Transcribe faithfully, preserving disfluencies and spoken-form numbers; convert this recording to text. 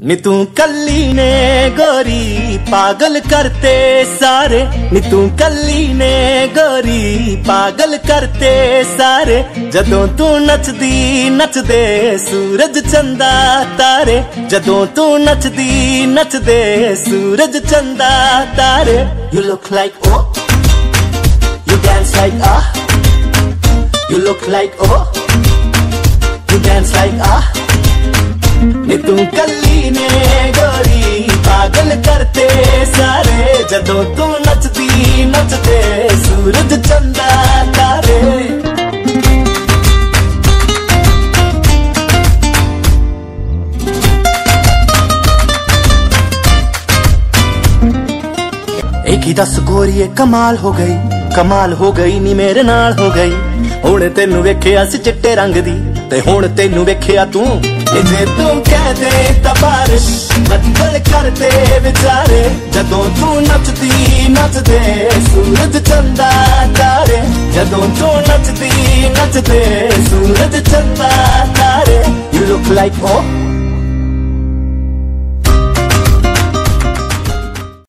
नी तू कल्ली ने गोरी पागल करते सारे, नी तू कल्ली ने गोरी पागल करते सारे। जदों तू नचदी नचदे सूरज चंदा तारे, जदों तू नचदी नचदे सूरज चंदा तारे। You look like oh, you dance like ah, you look like oh, you dance like ah। नी तू कल्ली ने गोरी पागल करते सारे, जदों तू नचदी नचदे सूरज चंदा तारे। एक ही दस गोरीए कमाल हो गई, कमाल हो गई नी मेरे नाल हो गई। हुण तेनू वेखिया सी चिट्टे रंग दी, ते हुण तेनू वेखिया तू। जे तू कह दे तां बारिश बदल कर दे बेचारे, जदों तू नचदी नचदे सूरज चंदा तारे, जदों तू नचदी नचदे सूरज चंदा तारे। You look like oh,